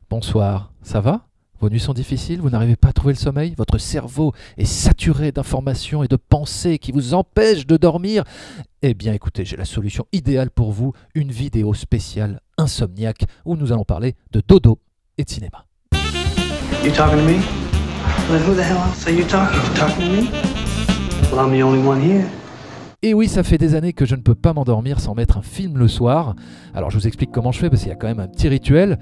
Bonsoir, ça va? Vos nuits sont difficiles, vous n'arrivez pas à trouver le sommeil? Votre cerveau est saturé d'informations et de pensées qui vous empêchent de dormir? Eh bien écoutez, j'ai la solution idéale pour vous, une vidéo spéciale Insomniac où nous allons parler de dodo et de cinéma. You talking to me? Well, who the hell else are you talking to? Talking to me? Well, I'm the only one here. Et oui, ça fait des années que je ne peux pas m'endormir sans mettre un film le soir. Alors je vous explique comment je fais parce qu'il y a quand même un petit rituel.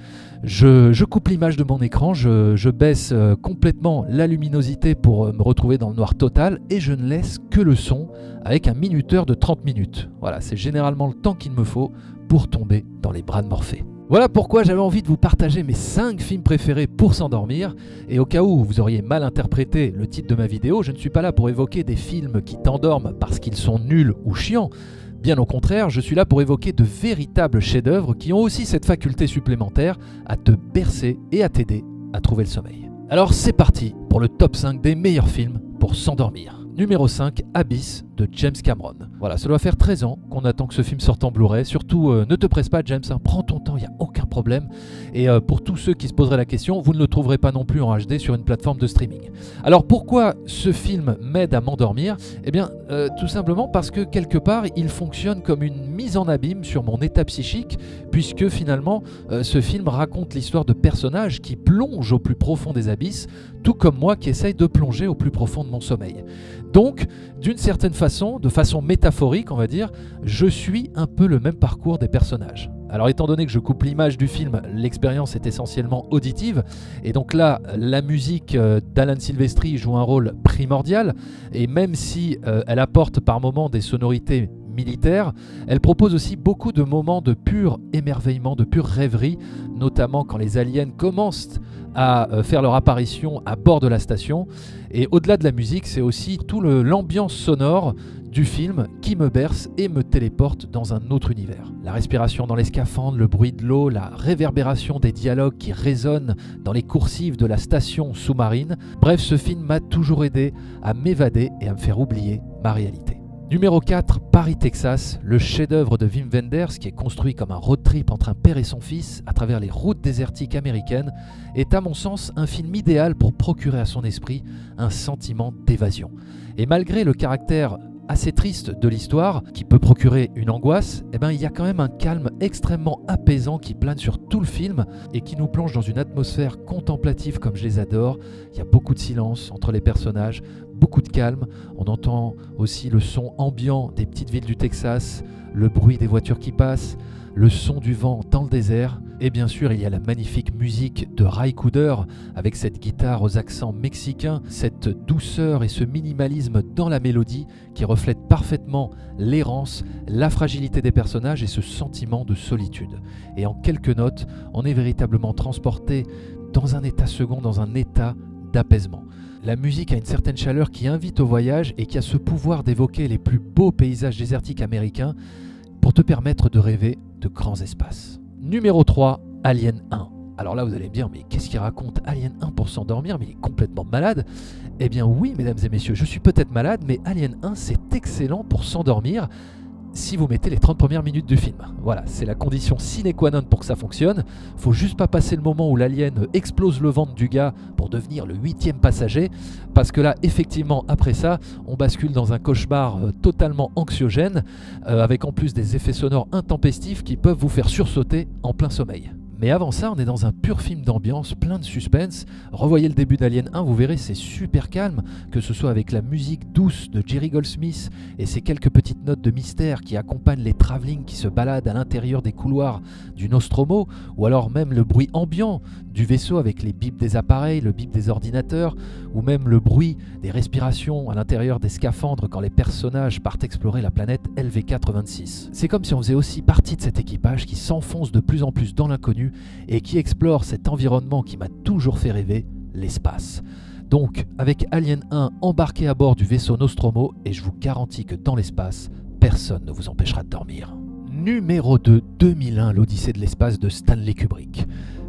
Je coupe l'image de mon écran, je baisse complètement la luminosité pour me retrouver dans le noir total et je ne laisse que le son avec un minuteur de 30 minutes. Voilà, c'est généralement le temps qu'il me faut pour tomber dans les bras de Morphée. Voilà pourquoi j'avais envie de vous partager mes 5 films préférés pour s'endormir. Et au cas où vous auriez mal interprété le titre de ma vidéo, je ne suis pas là pour évoquer des films qui t'endorment parce qu'ils sont nuls ou chiants. Bien au contraire, je suis là pour évoquer de véritables chefs-d'œuvre qui ont aussi cette faculté supplémentaire à te bercer et à t'aider à trouver le sommeil. Alors c'est parti pour le top 5 des meilleurs films pour s'endormir. Numéro 5, Abyss de James Cameron. Voilà, ça doit faire 13 ans qu'on attend que ce film sorte en Blu-ray. Surtout, ne te presse pas James, hein, prends ton temps, il n'y a aucun problème. Et pour tous ceux qui se poseraient la question, vous ne le trouverez pas non plus en HD sur une plateforme de streaming. Alors pourquoi ce film m'aide à m'endormir? Eh bien, tout simplement parce que quelque part, il fonctionne comme une mise en abîme sur mon état psychique, puisque finalement, ce film raconte l'histoire de personnages qui plongent au plus profond des abysses, tout comme moi qui essaye de plonger au plus profond de mon sommeil. Donc, d'une certaine façon, de façon métaphorique, on va dire, je suis un peu le même parcours des personnages. Alors étant donné que je coupe l'image du film, l'expérience est essentiellement auditive, et donc là, la musique d'Alan Silvestri joue un rôle primordial, et même si elle apporte par moments des sonorités militaire, elle propose aussi beaucoup de moments de pur émerveillement, de pure rêverie, notamment quand les aliens commencent à faire leur apparition à bord de la station. Et au-delà de la musique, c'est aussi tout l'ambiance sonore du film qui me berce et me téléporte dans un autre univers. La respiration dans les scaphandres, le bruit de l'eau, la réverbération des dialogues qui résonnent dans les coursives de la station sous-marine. Bref, ce film m'a toujours aidé à m'évader et à me faire oublier ma réalité. Numéro 4, Paris, Texas, le chef-d'œuvre de Wim Wenders qui est construit comme un road trip entre un père et son fils à travers les routes désertiques américaines est à mon sens un film idéal pour procurer à son esprit un sentiment d'évasion. Et malgré le caractère assez triste de l'histoire, qui peut procurer une angoisse, eh ben, il y a quand même un calme extrêmement apaisant qui plane sur tout le film et qui nous plonge dans une atmosphère contemplative comme je les adore. Il y a beaucoup de silence entre les personnages, beaucoup de calme. On entend aussi le son ambiant des petites villes du Texas, le bruit des voitures qui passent, le son du vent dans le désert. Et bien sûr, il y a la magnifique musique de Ray Cooder avec cette guitare aux accents mexicains, cette douceur et ce minimalisme dans la mélodie qui reflète parfaitement l'errance, la fragilité des personnages et ce sentiment de solitude. Et en quelques notes, on est véritablement transporté dans un état second, dans un état d'apaisement. La musique a une certaine chaleur qui invite au voyage et qui a ce pouvoir d'évoquer les plus beaux paysages désertiques américains pour te permettre de rêver de grands espaces. Numéro 3, Alien 1. Alors là, vous allez me dire, mais qu'est-ce qu'il raconte Alien 1 pour s'endormir? Mais il est complètement malade. Eh bien oui, mesdames et messieurs, je suis peut-être malade, mais Alien 1, c'est excellent pour s'endormir si vous mettez les 30 premières minutes du film. Voilà, c'est la condition sine qua non pour que ça fonctionne. Faut juste pas passer le moment où l'alien explose le ventre du gars pour devenir le 8e passager, parce que là, effectivement, après ça, on bascule dans un cauchemar totalement anxiogène, avec en plus des effets sonores intempestifs qui peuvent vous faire sursauter en plein sommeil. Mais avant ça, on est dans un pur film d'ambiance, plein de suspense. Revoyez le début d'Alien 1, vous verrez, c'est super calme, que ce soit avec la musique douce de Jerry Goldsmith et ces quelques petites notes de mystère qui accompagnent les travelling qui se baladent à l'intérieur des couloirs du Nostromo, ou alors même le bruit ambiant du vaisseau avec les bips des appareils, le bip des ordinateurs, ou même le bruit des respirations à l'intérieur des scaphandres quand les personnages partent explorer la planète LV426. C'est comme si on faisait aussi partie de cet équipage qui s'enfonce de plus en plus dans l'inconnu et qui explore cet environnement qui m'a toujours fait rêver, l'espace. Donc, avec Alien 1 embarqué à bord du vaisseau Nostromo, et je vous garantis que dans l'espace, personne ne vous empêchera de dormir. Numéro 2, 2001, l'Odyssée de l'espace de Stanley Kubrick.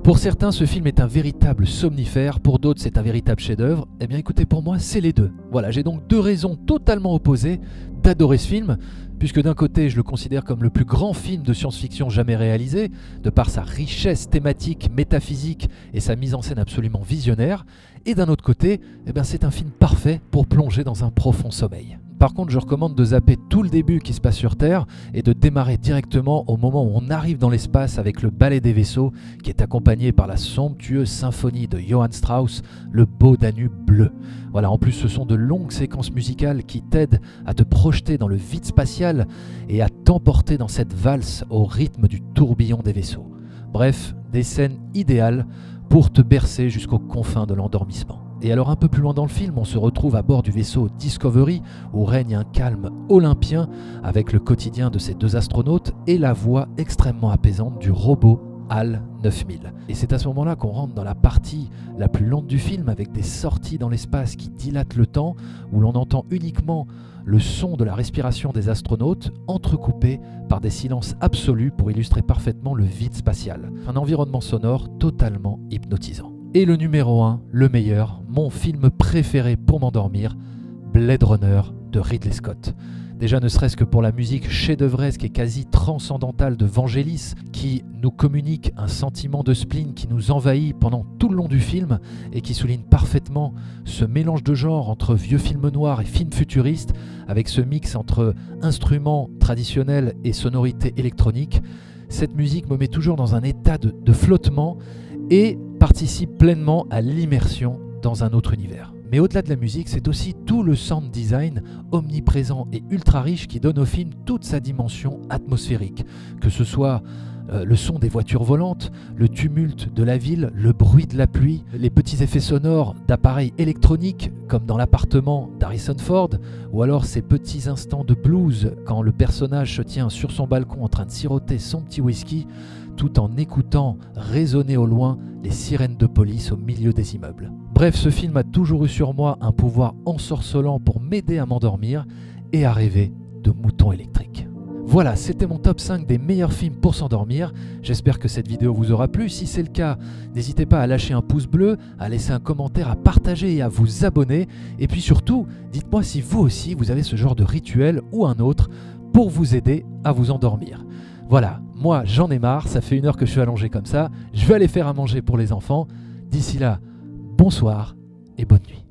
Pour certains, ce film est un véritable somnifère, pour d'autres c'est un véritable chef-d'œuvre. Eh bien écoutez, pour moi c'est les deux. Voilà, j'ai donc deux raisons totalement opposées d'adorer ce film, puisque d'un côté je le considère comme le plus grand film de science-fiction jamais réalisé, de par sa richesse thématique, métaphysique et sa mise en scène absolument visionnaire, et d'un autre côté, eh bien, c'est un film parfait pour plonger dans un profond sommeil. Par contre, je recommande de zapper tout le début qui se passe sur Terre et de démarrer directement au moment où on arrive dans l'espace avec le ballet des vaisseaux qui est accompagné par la somptueuse symphonie de Johann Strauss, le beau Danube bleu. Voilà, en plus ce sont de longues séquences musicales qui t'aident à te projeter dans le vide spatial et à t'emporter dans cette valse au rythme du tourbillon des vaisseaux. Bref, des scènes idéales pour te bercer jusqu'aux confins de l'endormissement. Et alors un peu plus loin dans le film, on se retrouve à bord du vaisseau Discovery où règne un calme olympien avec le quotidien de ces deux astronautes et la voix extrêmement apaisante du robot HAL 9000. Et c'est à ce moment-là qu'on rentre dans la partie la plus lente du film avec des sorties dans l'espace qui dilatent le temps, où l'on entend uniquement le son de la respiration des astronautes entrecoupé par des silences absolus pour illustrer parfaitement le vide spatial. Un environnement sonore totalement hypnotisant. Et le numéro 1, le meilleur, mon film préféré pour m'endormir, Blade Runner de Ridley Scott. Déjà ne serait-ce que pour la musique chef-d'œuvresque et quasi transcendantale de Vangelis qui nous communique un sentiment de spleen qui nous envahit pendant tout le long du film et qui souligne parfaitement ce mélange de genres entre vieux films noirs et films futuristes avec ce mix entre instruments traditionnels et sonorités électroniques. Cette musique me met toujours dans un état de flottement et participe pleinement à l'immersion dans un autre univers. Mais au-delà de la musique, c'est aussi tout le sound design omniprésent et ultra riche qui donne au film toute sa dimension atmosphérique, que ce soit le son des voitures volantes, le tumulte de la ville, le bruit de la pluie, les petits effets sonores d'appareils électroniques comme dans l'appartement d'Harrison Ford, ou alors ces petits instants de blues quand le personnage se tient sur son balcon en train de siroter son petit whisky, tout en écoutant résonner au loin les sirènes de police au milieu des immeubles. Bref, ce film a toujours eu sur moi un pouvoir ensorcelant pour m'aider à m'endormir et à rêver de moutons électriques. Voilà, c'était mon top 5 des meilleurs films pour s'endormir. J'espère que cette vidéo vous aura plu. Si c'est le cas, n'hésitez pas à lâcher un pouce bleu, à laisser un commentaire, à partager et à vous abonner. Et puis surtout, dites-moi si vous aussi vous avez ce genre de rituel ou un autre pour vous aider à vous endormir. Voilà, moi j'en ai marre, ça fait 1 heure que je suis allongé comme ça. Je vais aller faire à manger pour les enfants. D'ici là, bonsoir et bonne nuit.